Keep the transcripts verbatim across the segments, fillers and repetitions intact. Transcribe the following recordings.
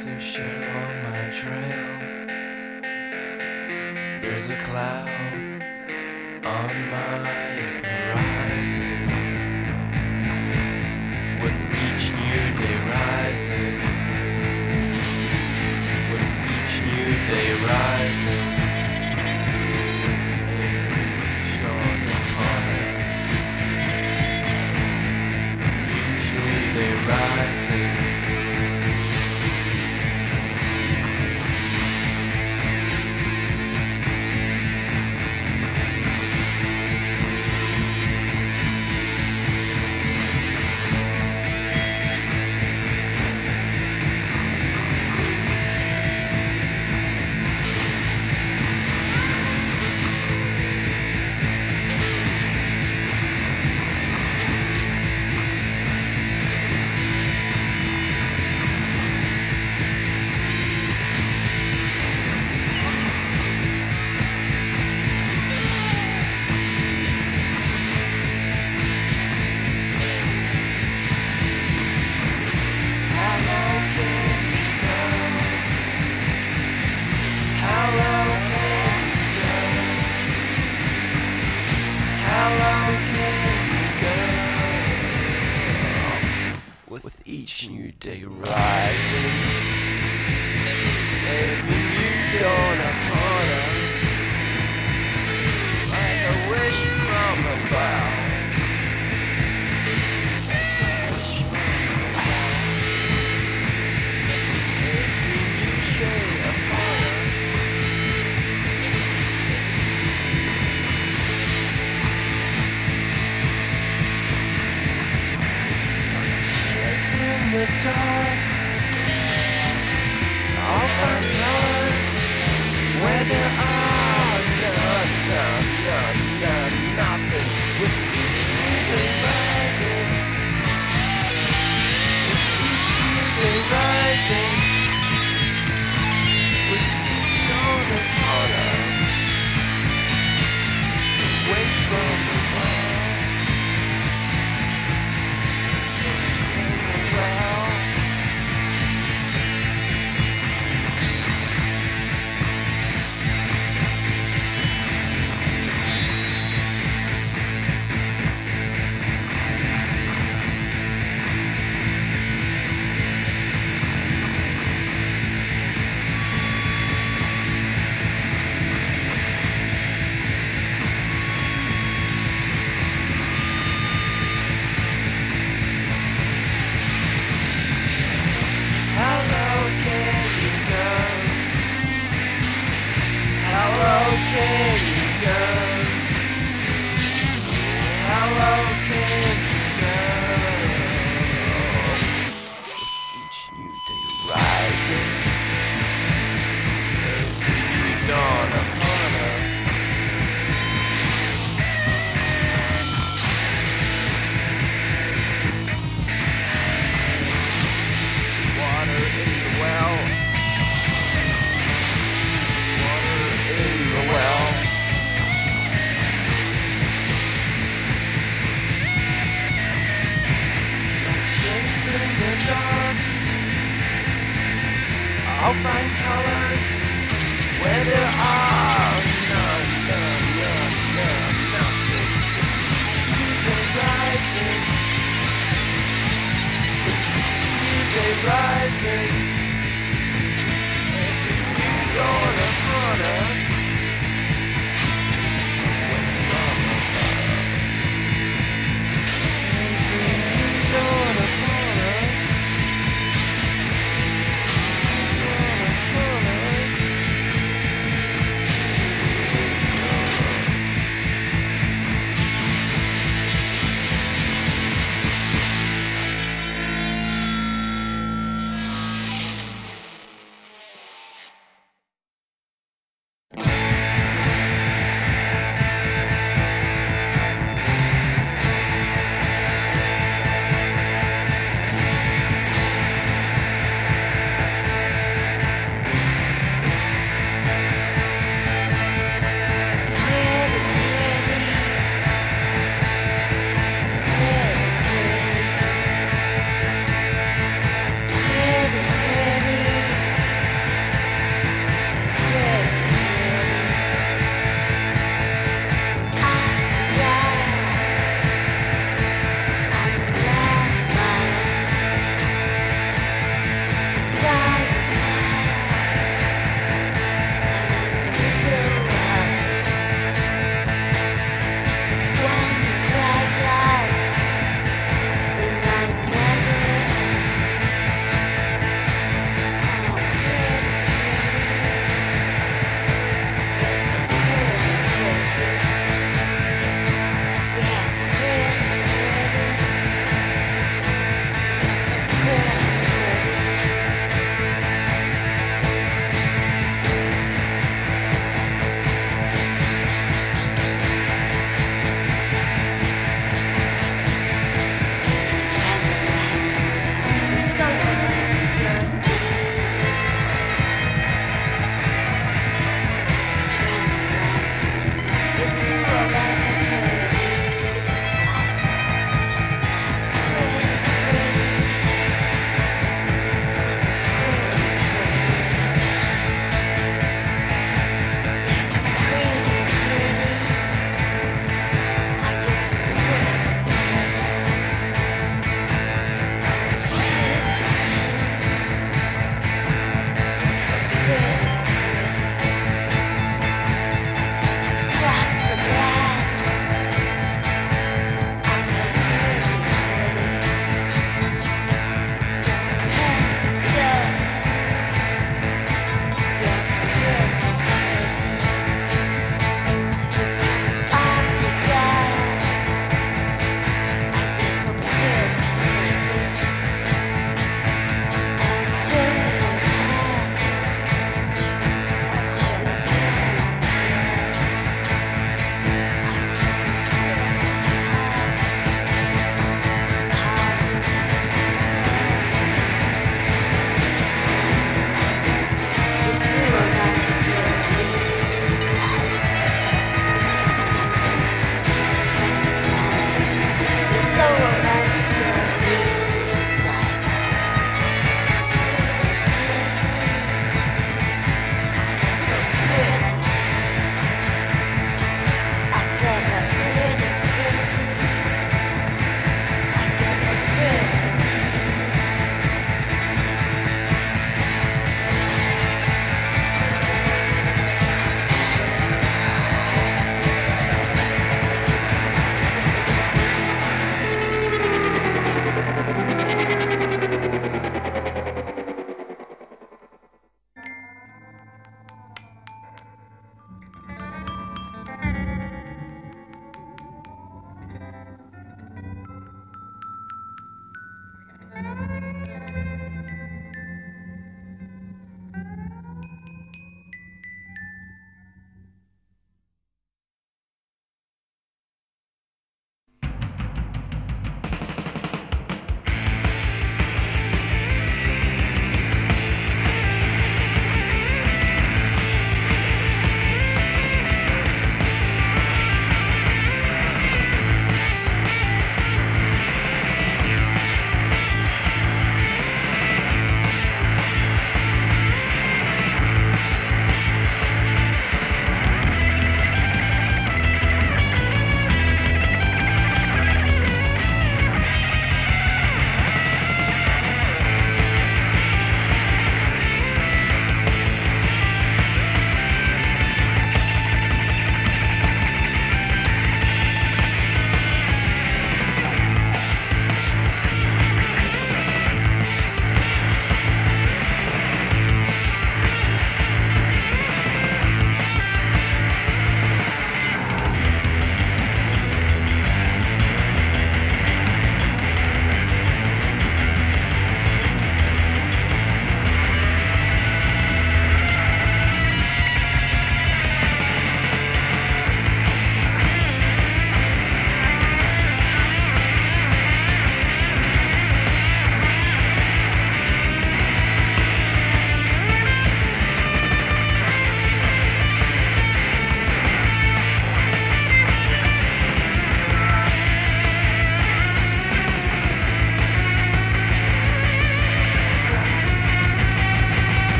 There's a shadow on my trail. There's a cloud on my horizon. With each new day rising, with each new day rising, each dawn upon us, each new day rising. With each new day rising, every new dawn upon us, like a wish from above. Wish from above. Every new day upon us. In the dark, I'll find colors where there are none, none, none, none, nothing. With each new day rising, with each new day rising, with each dawn upon us, it's a wish from above. Can you go? How low can you go? With each new day rising, every new dawn upon us, water in the well. Well, shades in the dark, I'll find colors where there are none, none, none, none, nothing. With each new day rising, with each new day rising, every new dawn upon us.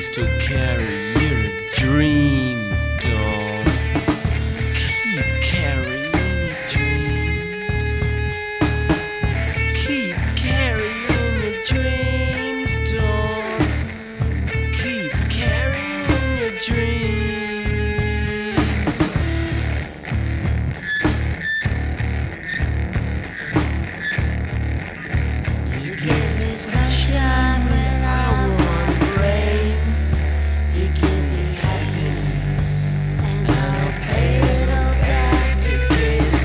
used to carry your dreams, doll. Keep carrying your dreams. Keep carrying your dreams, doll. Keep carrying your dreams. You give me sunshine when I want rain. You give me happiness, and I'll pay it all back again.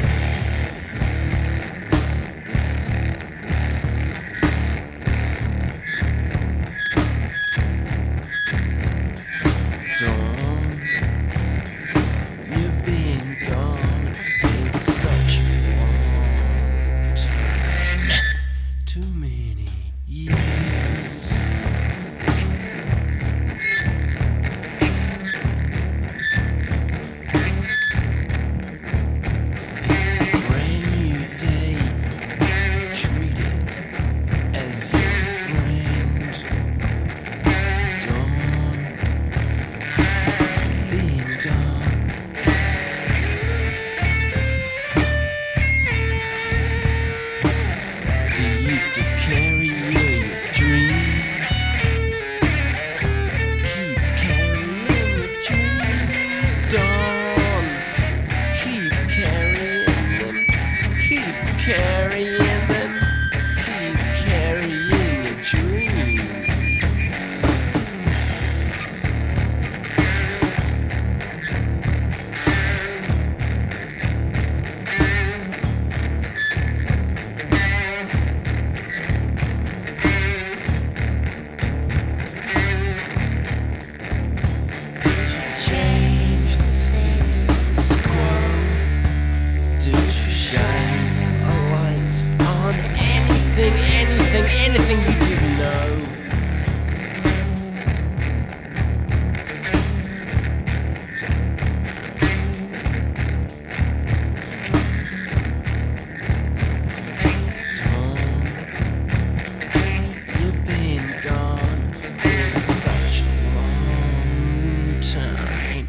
Dawn, you've been gone. It's been such a long time. Too many years. It's a brand new day. Treat it as your friend. Dawn, being gone. You used to carry your dreams. Keep carrying your dreams, Dawn. Keep carrying them. Keep carrying them. Keep carrying your dreams. Change the status quo. Did you shine a light on anything, anything, anything you didn't know? Tom, you've been gone. It's been such a long time.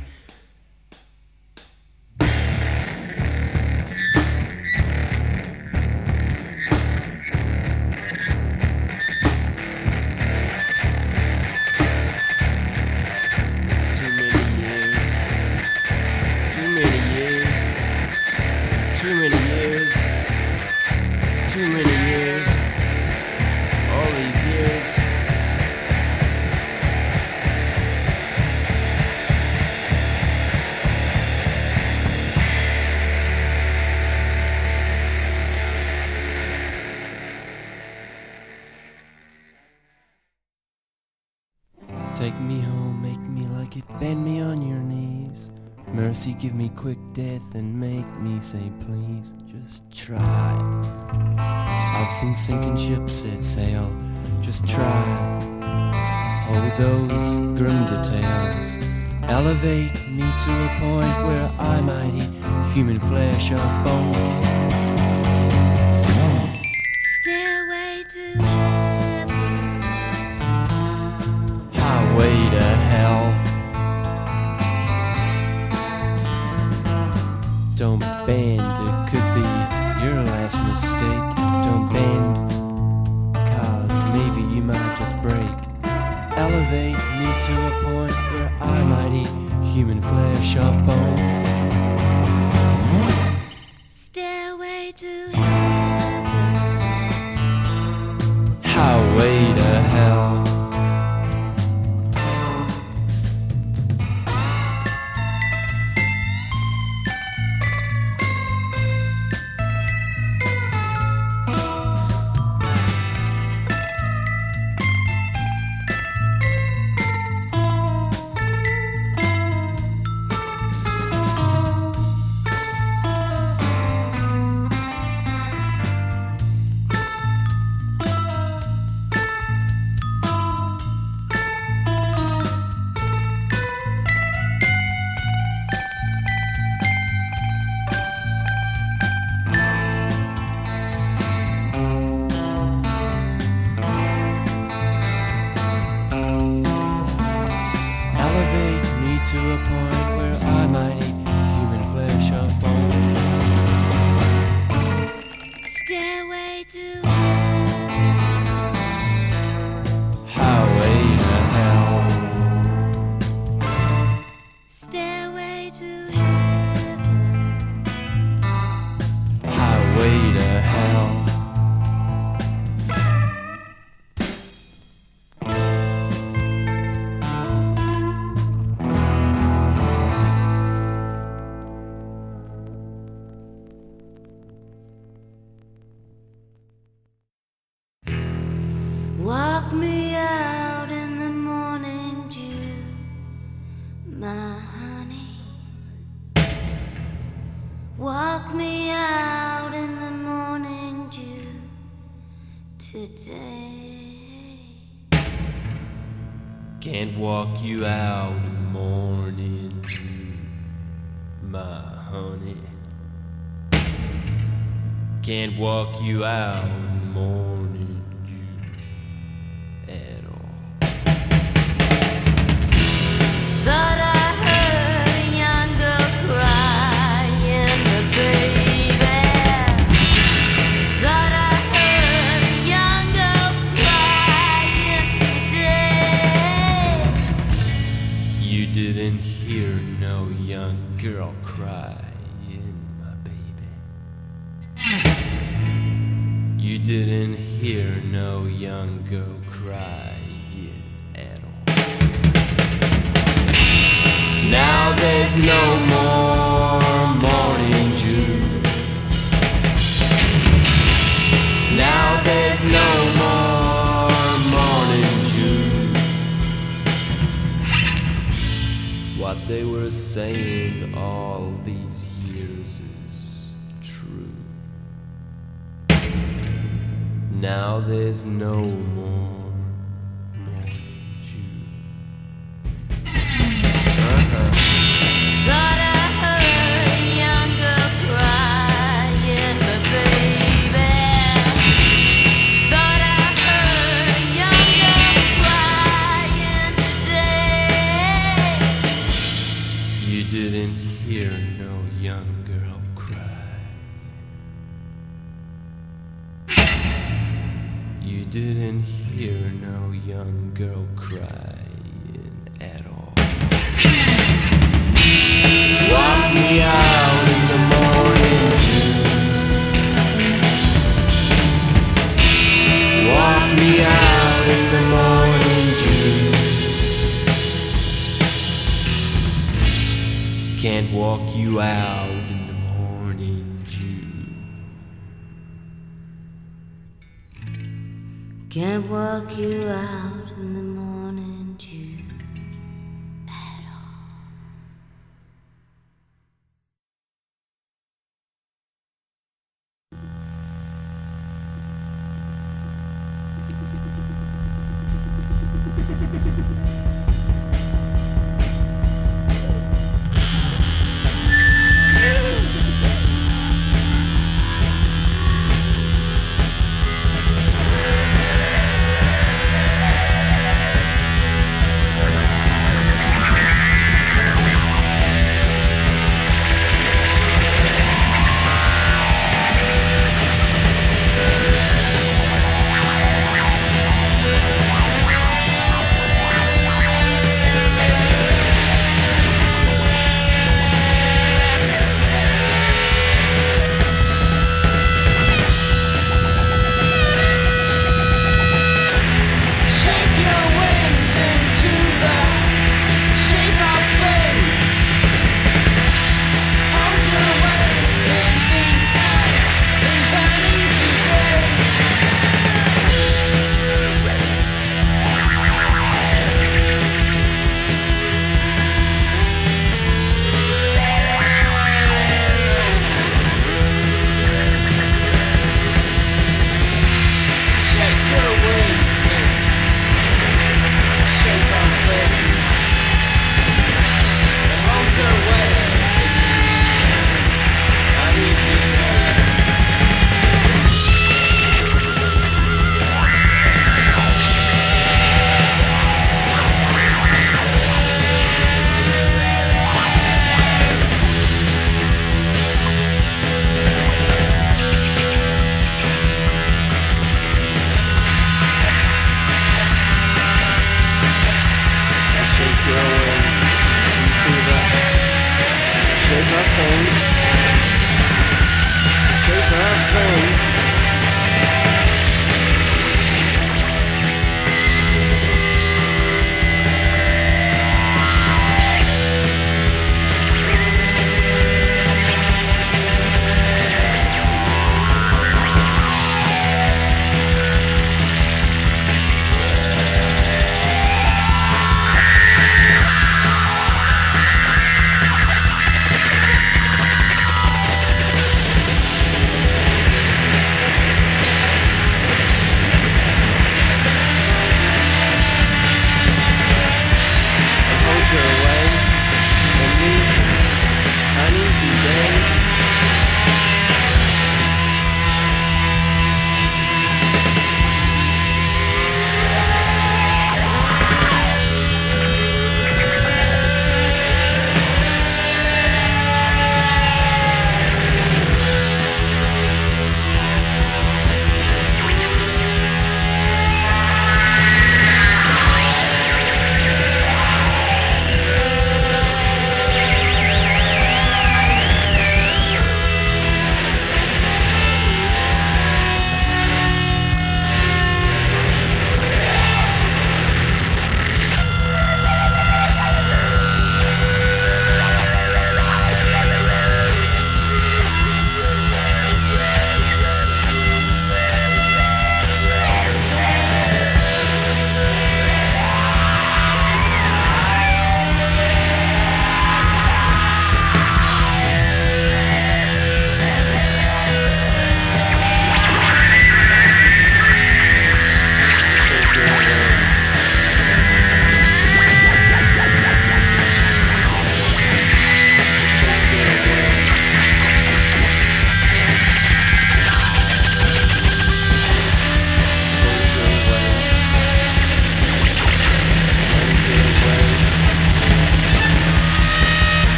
Too many years. Too many years. Too many years. Too many years. All these years. Take me home, make me like it, bend me on your knees. Mercy, give me quick death and make me say please. Just try. I've seen sinking ships set sail. Just try. Hold those grim details. Elevate me to a point where I might eat human flesh of bone. Stairway to heaven. Highway to hell. Don't bend, it could be your last mistake. Don't bend, cause maybe you might just break. Elevate me to a point where I might eat human flesh of bone. Stairway to heaven. Highway to hell. walk me out in the morning dew today. Can't walk you out in the morning dew, my honey. Can't walk you out in the morning dew at all. Thought I heard a young girl crying, but baby, thought I heard a young girl crying today. You didn't hear no young girl crying, my baby. You didn't hear no young girl crying at all. Now there's no more morning dew. Now there's no more morning dew. What they were saying all these years is true. Now there's no more morning dew. Uh-huh. Thought I heard a young girl crying, but baby, thought I heard a young girl crying today. You didn't hear no young girl cry. You didn't hear no young girl crying at all. Walk me out in the morning dew. Walk me out in the morning dew. Can't walk you out in the morning dew. Can't walk you out in the morning dew at all.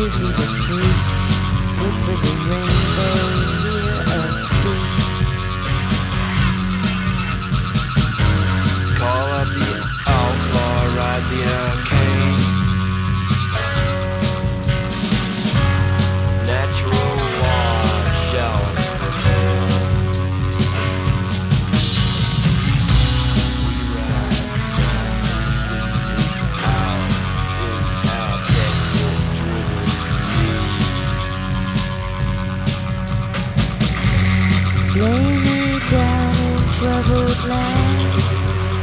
give me the fruits. Look for the rainbow, hear us speak. Call up the outlaw, ride the arcane. Natural law shall prevail. We ride tonight, the sea is ours in our desperate driven need. Lay me down in troubled lands.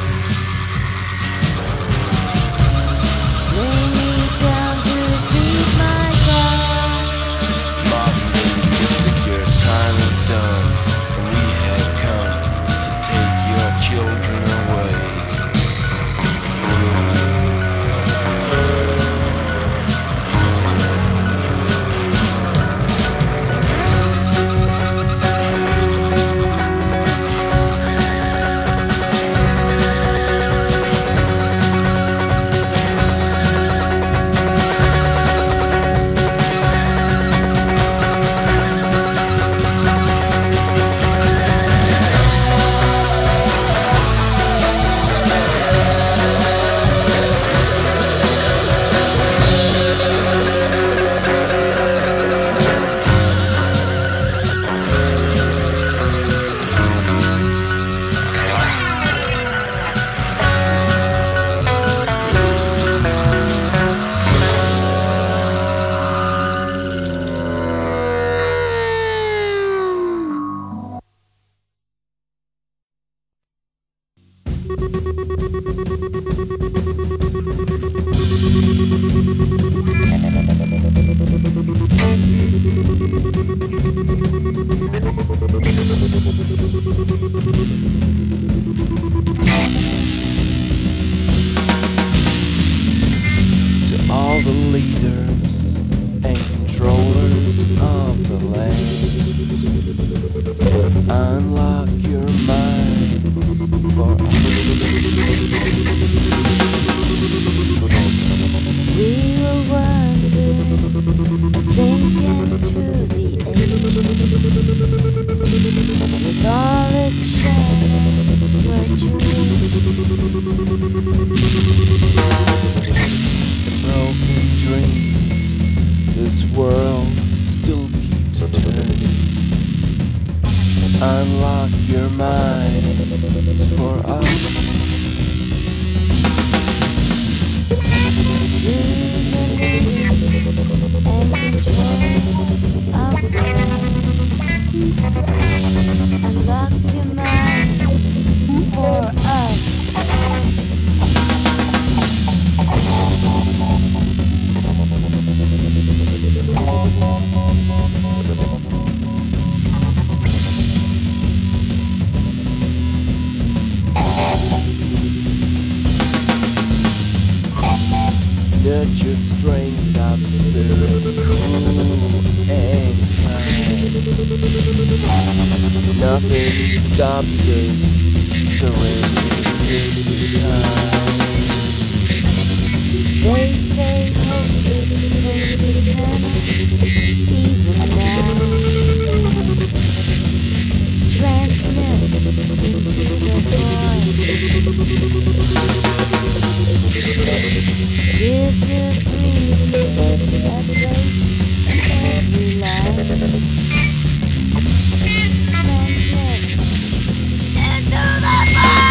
Lay me down to receive my God. Modern mystic, your time is done, and we have come to take your children away. To all the leaders and controllers of the land, unlock your minds for us. We were wondering, thinking through the ages, with all its shame and drudgery. In broken dreams, this world still keeps turning. Unlock your minds for us. To the leaders and controllers of the land, unlock your minds for us. Nurture strength of spirit, cool and kind. Nothing stops this surrender time. They say hope it springs eternal, even now. Transmit into the void. Give your dreams a place in every life. Transmit into the void.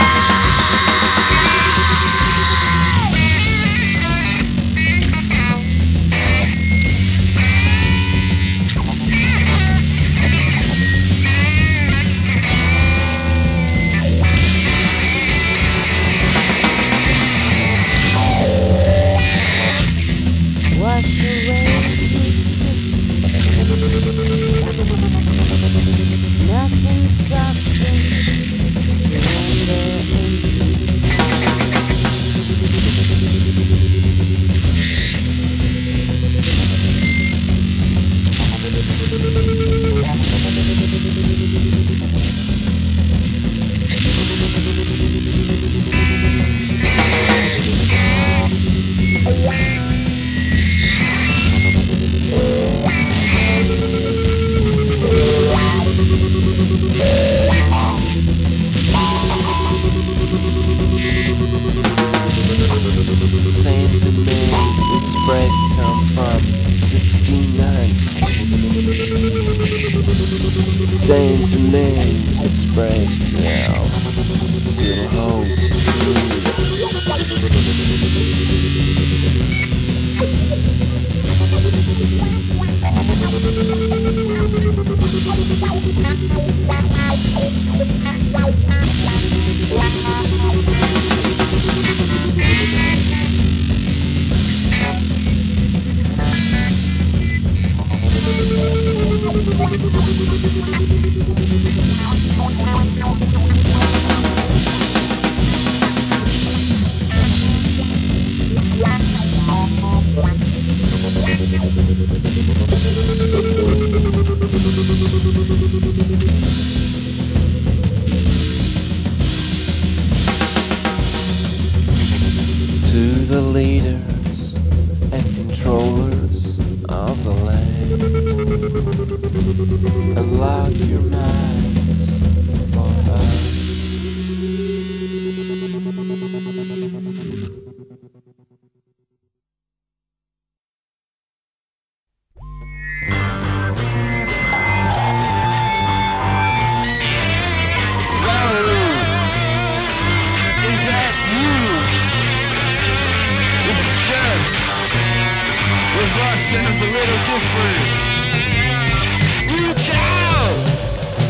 sentiment expressed, yeah, still holds true. To the leaders and controllers of the land, unlock your minds for us. Valerie, is that you? This is just with us sounds a little different. Reach out!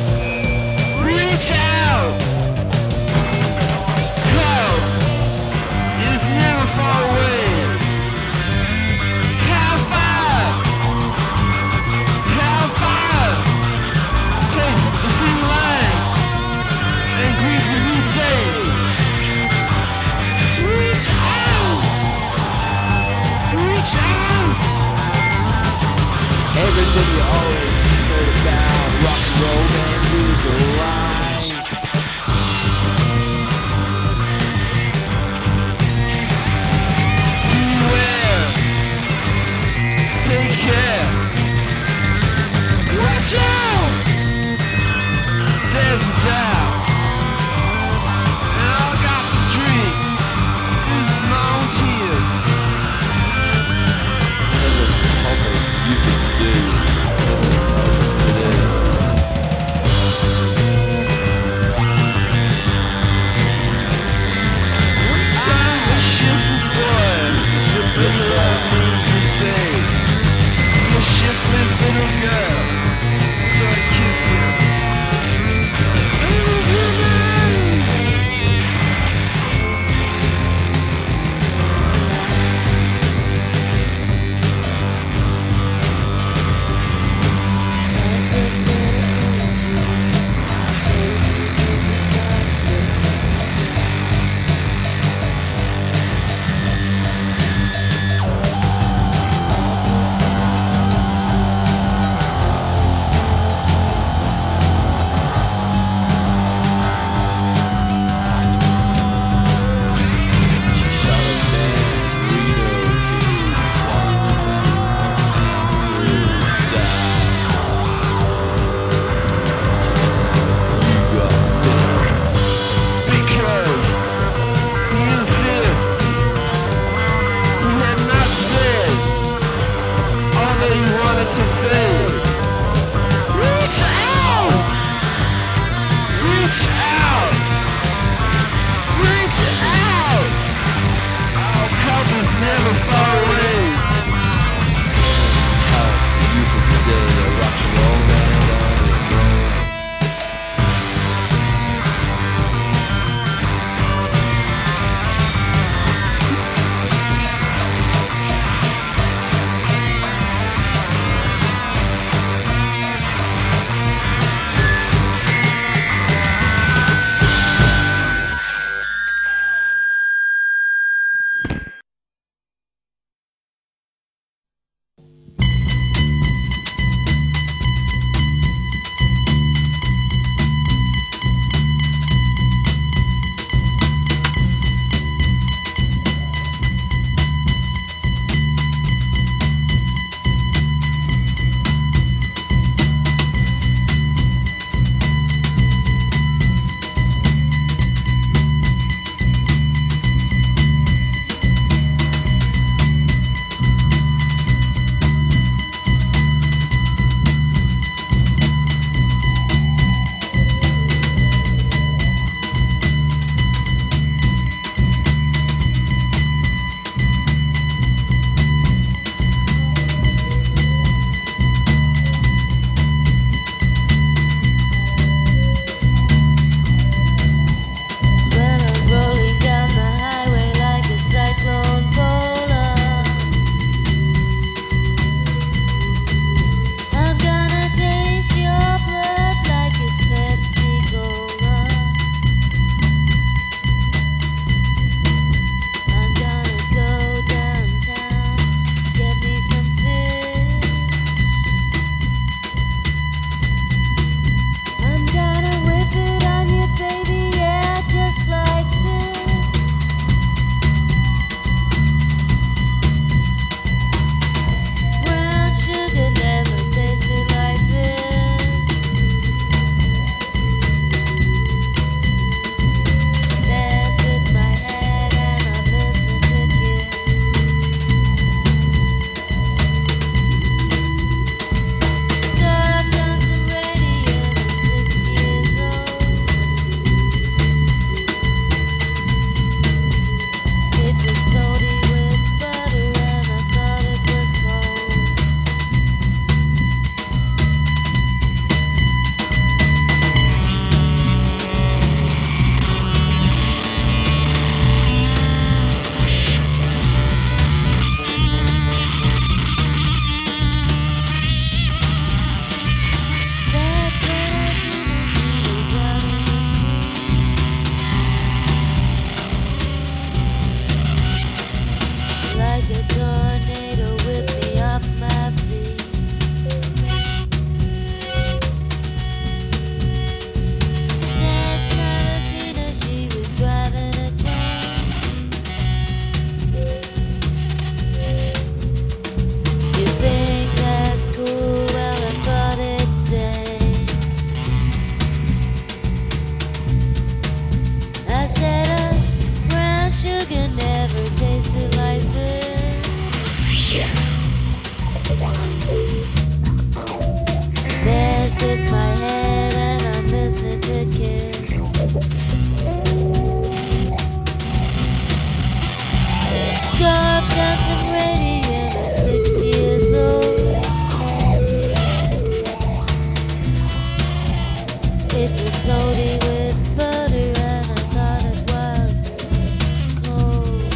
It was oldie with butter and I thought it was cold.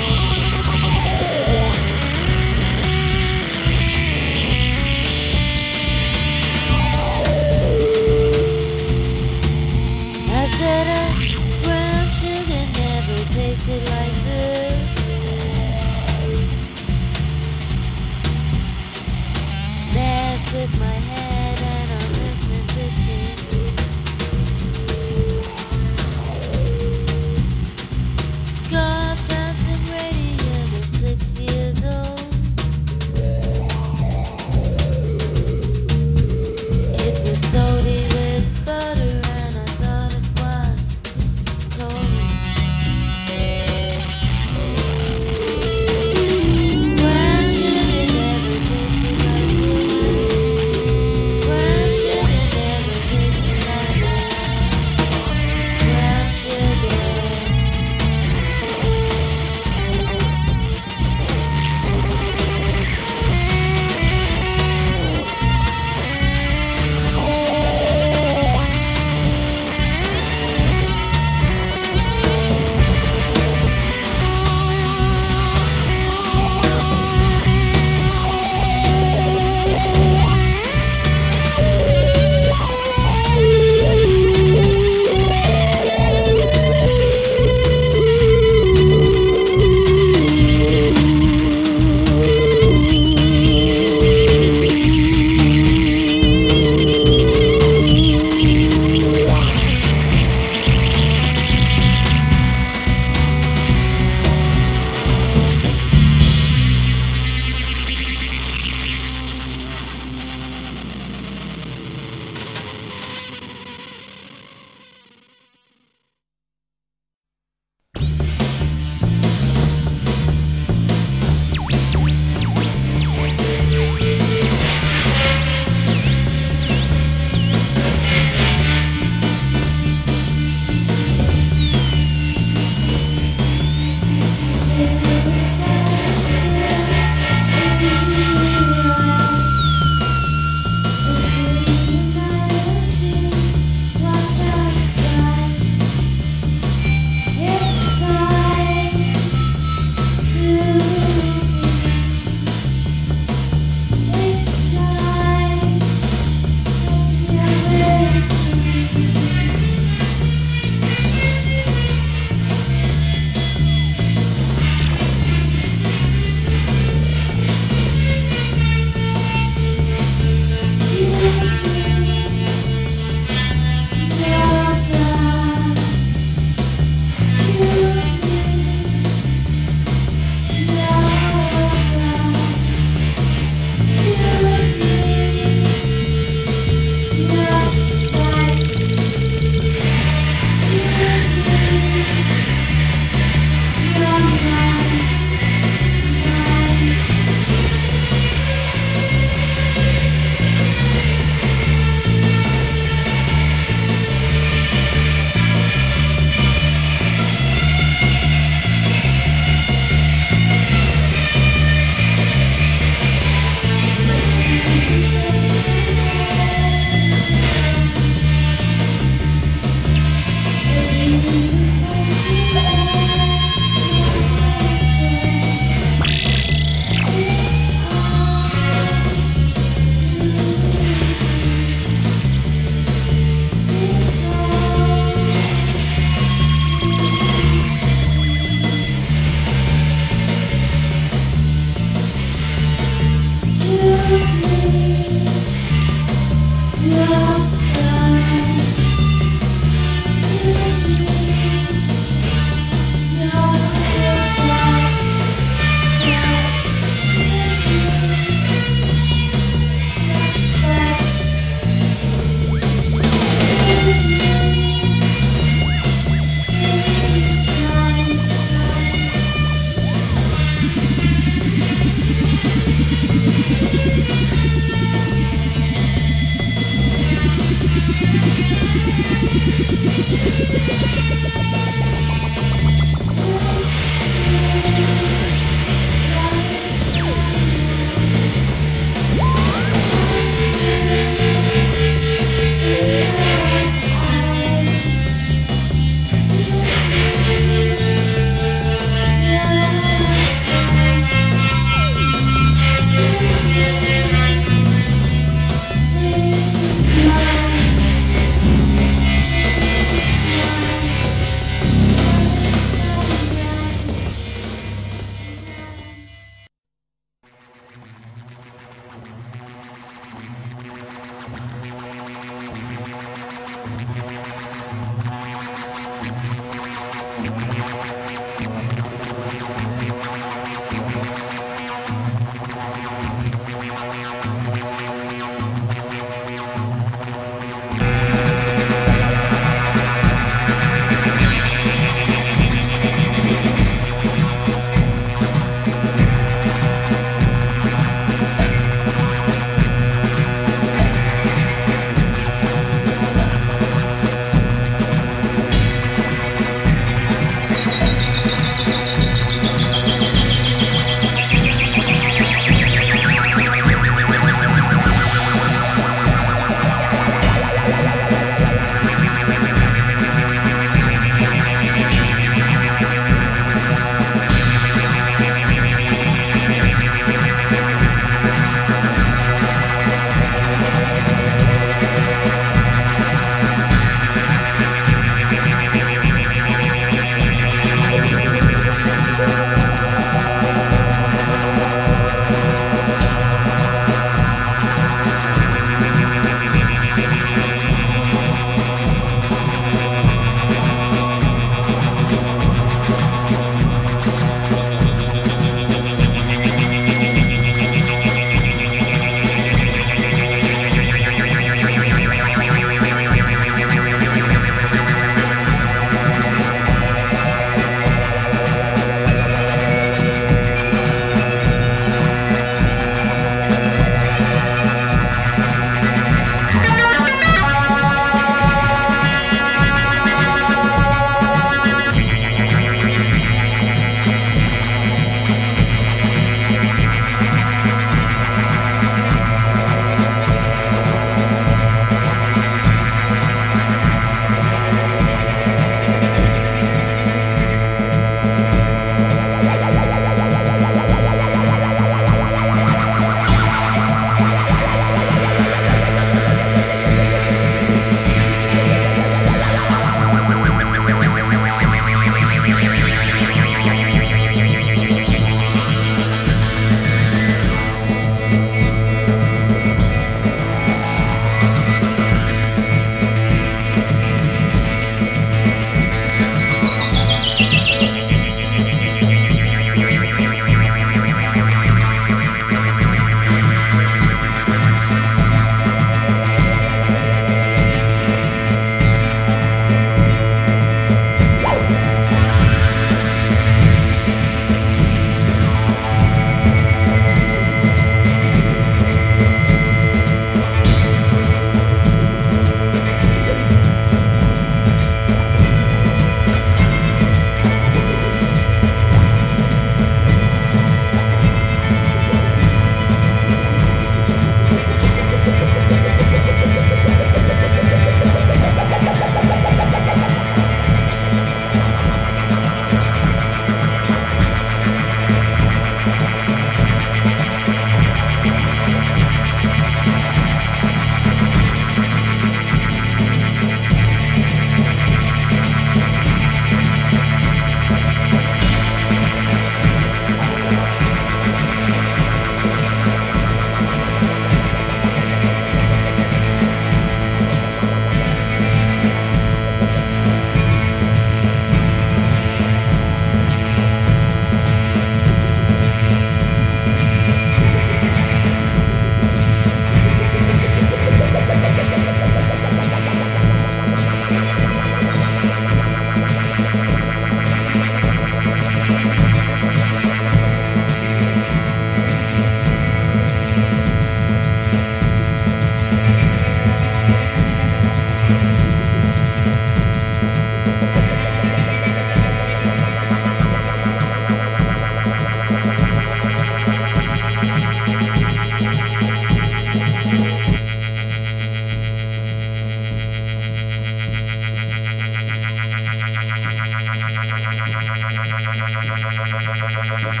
Thank you.